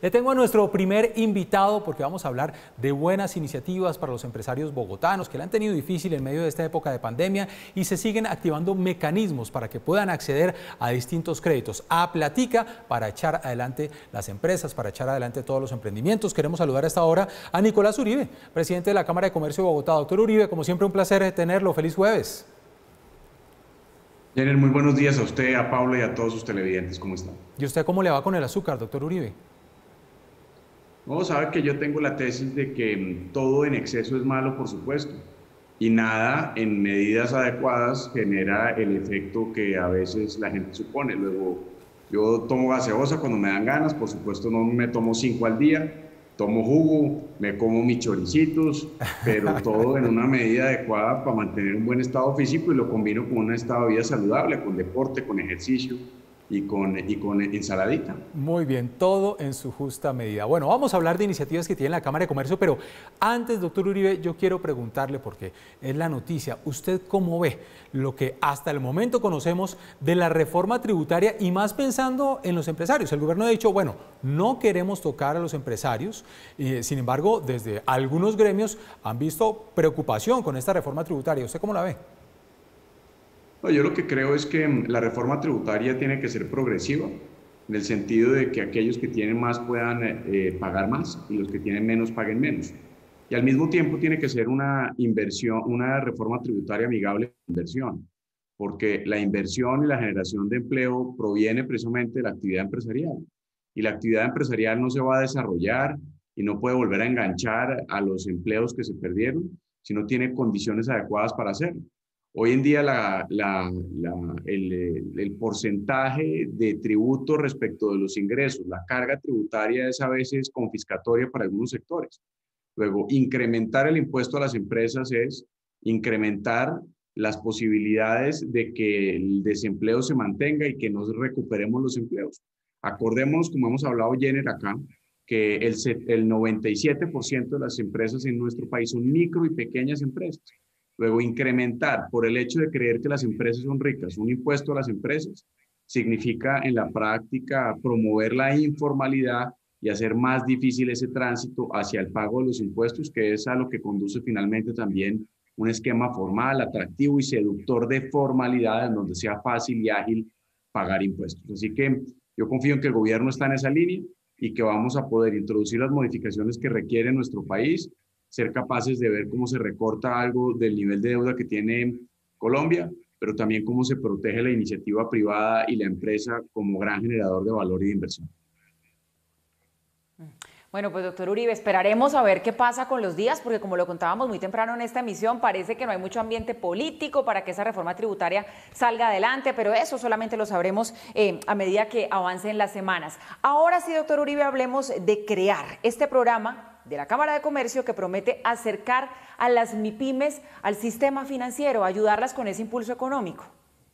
Le tengo a nuestro primer invitado porque vamos a hablar de buenas iniciativas para los empresarios bogotanos que la han tenido difícil en medio de esta época de pandemia y se siguen activando mecanismos para que puedan acceder a distintos créditos, a platica para echar adelante las empresas, para echar adelante todos los emprendimientos. Queremos saludar a esta hora a Nicolás Uribe, presidente de la Cámara de Comercio de Bogotá. Doctor Uribe, como siempre un placer tenerlo. Feliz jueves. Jenner, muy buenos días a usted, a Pablo y a todos sus televidentes. ¿Cómo están? ¿Y usted cómo le va con el azúcar, doctor Uribe? Vamos a ver que yo tengo la tesis de que todo en exceso es malo, por supuesto, y nada en medidas adecuadas genera el efecto que a veces la gente supone. Luego, yo tomo gaseosa cuando me dan ganas, por supuesto no me tomo 5 al día, tomo jugo, me como mis choricitos, pero todo en una medida adecuada para mantener un buen estado físico y lo combino con un estado de vida saludable, con deporte, con ejercicio y con ensaladita. Muy bien, todo en su justa medida. Bueno, vamos a hablar de iniciativas que tiene la Cámara de Comercio, pero antes, doctor Uribe, yo quiero preguntarle, porque es la noticia, ¿usted cómo ve lo que hasta el momento conocemos de la reforma tributaria y más pensando en los empresarios? El gobierno ha dicho, bueno, no queremos tocar a los empresarios, sin embargo, desde algunos gremios han visto preocupación con esta reforma tributaria. ¿Usted cómo la ve? No, yo lo que creo es que la reforma tributaria tiene que ser progresiva, en el sentido de que aquellos que tienen más puedan pagar más y los que tienen menos paguen menos. Y al mismo tiempo tiene que ser una inversión, una reforma tributaria amigable con la inversión, porque la inversión y la generación de empleo proviene precisamente de la actividad empresarial. Y la actividad empresarial no se va a desarrollar y no puede volver a enganchar a los empleos que se perdieron si no tiene condiciones adecuadas para hacerlo. Hoy en día el porcentaje de tributo respecto de los ingresos, la carga tributaria es a veces confiscatoria para algunos sectores. Luego, incrementar el impuesto a las empresas es incrementar las posibilidades de que el desempleo se mantenga y que no recuperemos los empleos. Acordémonos, como hemos hablado, Jenner, acá, que el 97% de las empresas en nuestro país son micro y pequeñas empresas. Luego, incrementar por el hecho de creer que las empresas son ricas, un impuesto a las empresas, significa en la práctica promover la informalidad y hacer más difícil ese tránsito hacia el pago de los impuestos, que es a lo que conduce finalmente también un esquema formal, atractivo y seductor de formalidad en donde sea fácil y ágil pagar impuestos. Así que yo confío en que el gobierno está en esa línea y que vamos a poder introducir las modificaciones que requiere nuestro país, ser capaces de ver cómo se recorta algo del nivel de deuda que tiene Colombia, pero también cómo se protege la iniciativa privada y la empresa como gran generador de valor y de inversión. Bueno, pues doctor Uribe, esperaremos a ver qué pasa con los días, porque como lo contábamos muy temprano en esta emisión, parece que no hay mucho ambiente político para que esa reforma tributaria salga adelante, pero eso solamente lo sabremos a medida que avancen las semanas. Ahora sí, doctor Uribe, hablemos de crear este programa de la Cámara de Comercio que promete acercar a las MIPYMES al sistema financiero, ayudarlas con ese impulso económico.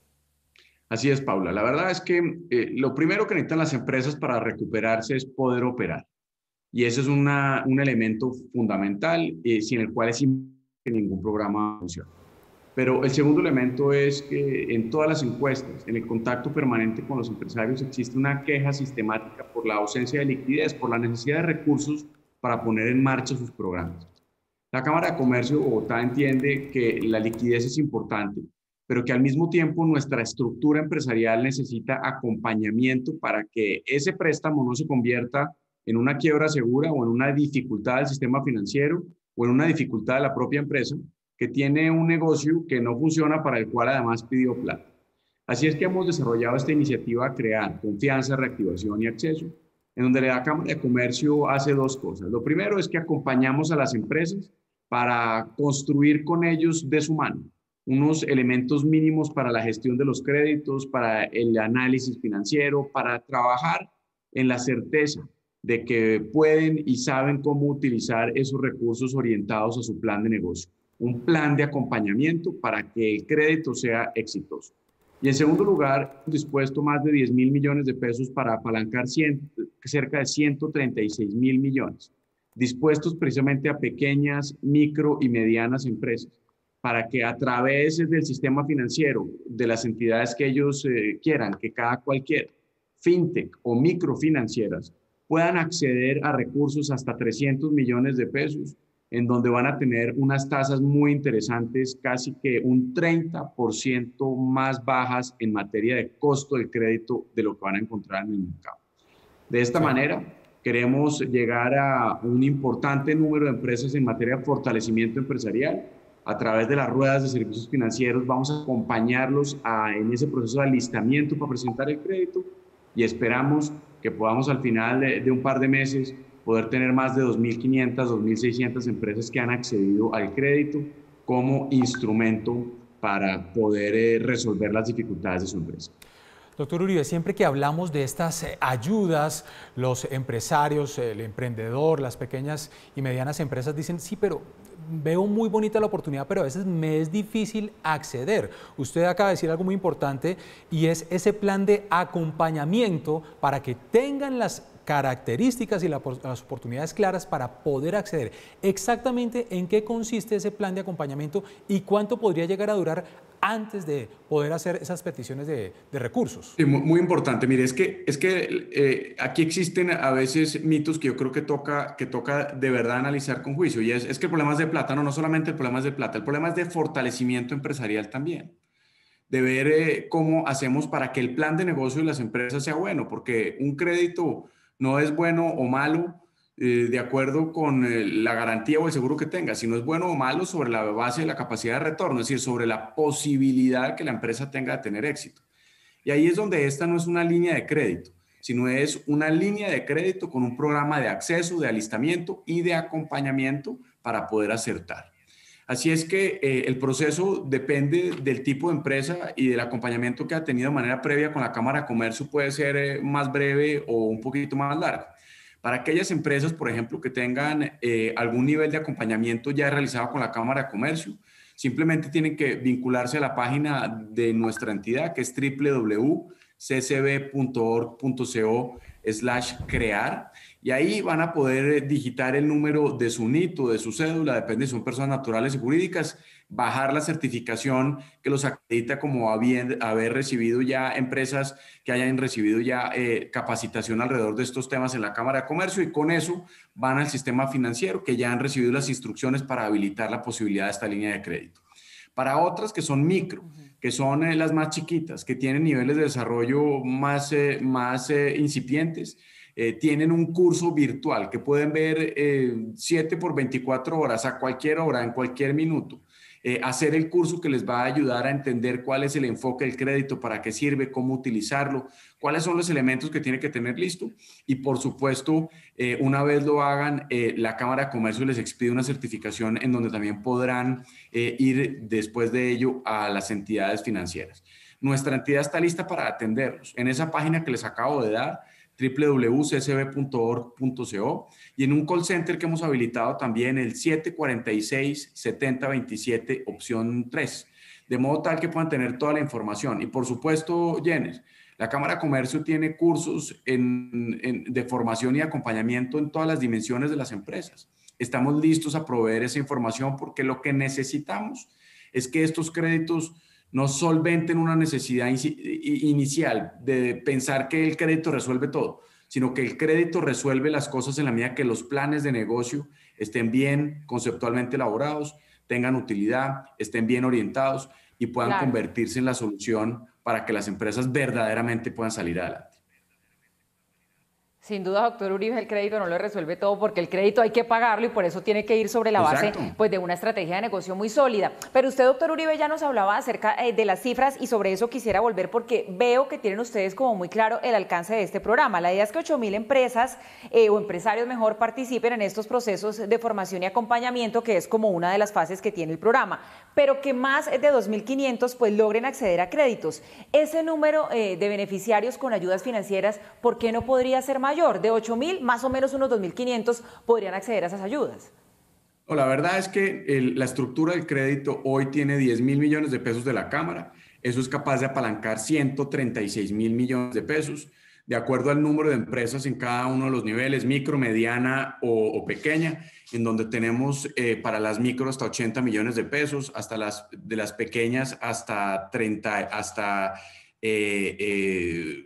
Así es, Paula. La verdad es que lo primero que necesitan las empresas para recuperarse es poder operar. Y ese es un elemento fundamental sin el cual es imposible que ningún programa funcione. Pero el segundo elemento es que en todas las encuestas, en el contacto permanente con los empresarios, existe una queja sistemática por la ausencia de liquidez, por la necesidad de recursos para poner en marcha sus programas. La Cámara de Comercio de Bogotá entiende que la liquidez es importante, pero que al mismo tiempo nuestra estructura empresarial necesita acompañamiento para que ese préstamo no se convierta en una quiebra segura o en una dificultad del sistema financiero o en una dificultad de la propia empresa que tiene un negocio que no funciona, para el cual además pidió plata. Así es que hemos desarrollado esta iniciativa Crear, Confianza, Reactivación y Acceso, en donde la Cámara de Comercio hace dos cosas. Lo primero es que acompañamos a las empresas para construir con ellos de su mano unos elementos mínimos para la gestión de los créditos, para el análisis financiero, para trabajar en la certeza de que pueden y saben cómo utilizar esos recursos orientados a su plan de negocio. Un plan de acompañamiento para que el crédito sea exitoso. Y en segundo lugar, hemos dispuesto más de 10.000 millones de pesos para apalancar cerca de 136.000 millones, dispuestos precisamente a pequeñas, micro y medianas empresas, para que a través del sistema financiero, de las entidades que ellos quieran, que cada cual quiera, fintech o microfinancieras, puedan acceder a recursos hasta 300 millones de pesos, en donde van a tener unas tasas muy interesantes, casi que un 30% más bajas en materia de costo del crédito de lo que van a encontrar en el mercado. De esta Sí. manera, queremos llegar a un importante número de empresas en materia de fortalecimiento empresarial. A través de las ruedas de servicios financieros vamos a acompañarlos en ese proceso de alistamiento para presentar el crédito y esperamos que podamos al final de un par de meses poder tener más de 2.500, 2.600 empresas que han accedido al crédito como instrumento para poder resolver las dificultades de su empresa. Doctor Uribe, siempre que hablamos de estas ayudas, los empresarios, el emprendedor, las pequeñas y medianas empresas dicen, sí, pero veo muy bonita la oportunidad, pero a veces me es difícil acceder. Usted acaba de decir algo muy importante y es ese plan de acompañamiento para que tengan las características y las oportunidades claras para poder acceder. Exactamente en qué consiste ese plan de acompañamiento y cuánto podría llegar a durar antes de poder hacer esas peticiones de recursos. Sí, muy importante. Mire, es que aquí existen a veces mitos que yo creo que toca de verdad analizar con juicio. Y es que el problema es de plata, no solamente el problema es de plata, el problema es de fortalecimiento empresarial también. De ver cómo hacemos para que el plan de negocio de las empresas sea bueno, porque un crédito no es bueno o malo de acuerdo con la garantía o el seguro que tenga, sino es bueno o malo sobre la base de la capacidad de retorno, es decir, sobre la posibilidad que la empresa tenga de tener éxito. Y ahí es donde esta no es una línea de crédito, sino es una línea de crédito con un programa de acceso, de alistamiento y de acompañamiento para poder acertar. Así es que el proceso depende del tipo de empresa y del acompañamiento que ha tenido de manera previa con la Cámara de Comercio, puede ser más breve o un poquito más largo. Para aquellas empresas, por ejemplo, que tengan algún nivel de acompañamiento ya realizado con la Cámara de Comercio, simplemente tienen que vincularse a la página de nuestra entidad, que es www.ccb.org.co/crear, y ahí van a poder digitar el número de su NIT, de su cédula, depende si son personas naturales y jurídicas, bajar la certificación que los acredita como haber recibido ya empresas que hayan recibido ya capacitación alrededor de estos temas en la Cámara de Comercio, y con eso van al sistema financiero que ya han recibido las instrucciones para habilitar la posibilidad de esta línea de crédito. Para otras que son micro, que son las más chiquitas, que tienen niveles de desarrollo más incipientes, tienen un curso virtual que pueden ver 7 por 24 horas, a cualquier hora, en cualquier minuto. Hacer el curso que les va a ayudar a entender cuál es el enfoque del crédito, para qué sirve, cómo utilizarlo, cuáles son los elementos que tiene que tener listo. Y por supuesto, una vez lo hagan, la Cámara de Comercio les expide una certificación en donde también podrán ir después de ello a las entidades financieras. Nuestra entidad está lista para atenderlos. En esa página que les acabo de dar, www.ccb.org.co, y en un call center que hemos habilitado también, el 746-7027, opción 3, de modo tal que puedan tener toda la información. Y por supuesto, Jenes, la Cámara de Comercio tiene cursos de formación y acompañamiento en todas las dimensiones de las empresas. Estamos listos a proveer esa información porque lo que necesitamos es que estos créditos no solventen una necesidad inicial de pensar que el crédito resuelve todo, sino que el crédito resuelve las cosas en la medida que los planes de negocio estén bien conceptualmente elaborados, tengan utilidad, estén bien orientados y puedan convertirse en la solución para que las empresas verdaderamente puedan salir adelante. Sin duda, doctor Uribe, el crédito no lo resuelve todo, porque el crédito hay que pagarlo y por eso tiene que ir sobre la base pues, de una estrategia de negocio muy sólida. Pero usted, doctor Uribe, ya nos hablaba acerca de las cifras y sobre eso quisiera volver, porque veo que tienen ustedes como muy claro el alcance de este programa. La idea es que 8.000 empresas o empresarios mejor participen en estos procesos de formación y acompañamiento, que es como una de las fases que tiene el programa, pero que más de 2.500 pues logren acceder a créditos. Ese número de beneficiarios con ayudas financieras, ¿por qué no podría ser mayor? De 8.000, más o menos unos 2.500 podrían acceder a esas ayudas. No, la verdad es que la estructura del crédito hoy tiene 10.000 millones de pesos de la Cámara. Eso es capaz de apalancar 136.000 millones de pesos, de acuerdo al número de empresas en cada uno de los niveles, micro, mediana o pequeña, en donde tenemos para las micro hasta 80 millones de pesos, hasta de las pequeñas hasta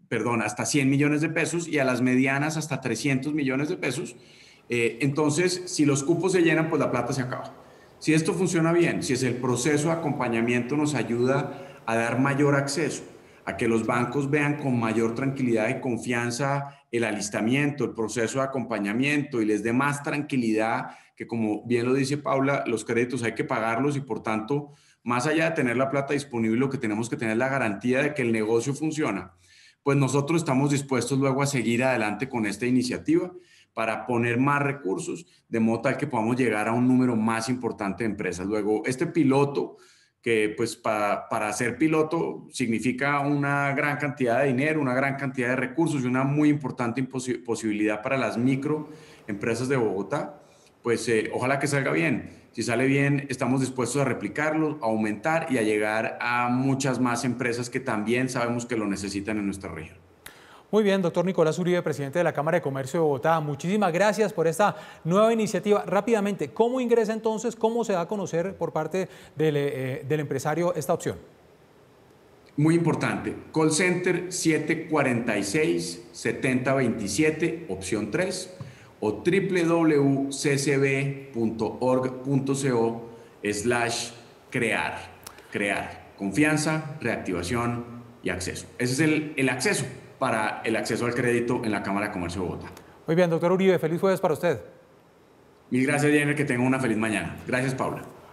hasta 100 millones de pesos y a las medianas hasta 300 millones de pesos. Entonces, si los cupos se llenan, pues la plata se acaba. Si esto funciona bien, si es el proceso de acompañamiento nos ayuda a dar mayor acceso, a que los bancos vean con mayor tranquilidad y confianza el alistamiento, el proceso de acompañamiento y les dé más tranquilidad que, como bien lo dice Paula, los créditos hay que pagarlos y por tanto, más allá de tener la plata disponible, lo que tenemos que tener es la garantía de que el negocio funciona. Pues nosotros estamos dispuestos luego a seguir adelante con esta iniciativa para poner más recursos, de modo tal que podamos llegar a un número más importante de empresas. Luego, este piloto, que pues para ser piloto significa una gran cantidad de dinero, una gran cantidad de recursos y una muy importante posibilidad para las microempresas de Bogotá, pues ojalá que salga bien. Si sale bien, estamos dispuestos a replicarlo, a aumentar y a llegar a muchas más empresas que también sabemos que lo necesitan en nuestra región. Muy bien, doctor Nicolás Uribe, presidente de la Cámara de Comercio de Bogotá. Muchísimas gracias por esta nueva iniciativa. Rápidamente, ¿cómo ingresa entonces? ¿Cómo se da a conocer por parte del empresario esta opción? Muy importante. Call Center 746-7027, opción 3, o www.ccb.org.co/crear. Crear. Confianza, reactivación y acceso. Ese es el acceso para el acceso al crédito en la Cámara de Comercio de Bogotá. Muy bien, doctor Uribe, feliz jueves para usted. Mil gracias, Jenner, que tenga una feliz mañana. Gracias, Paula.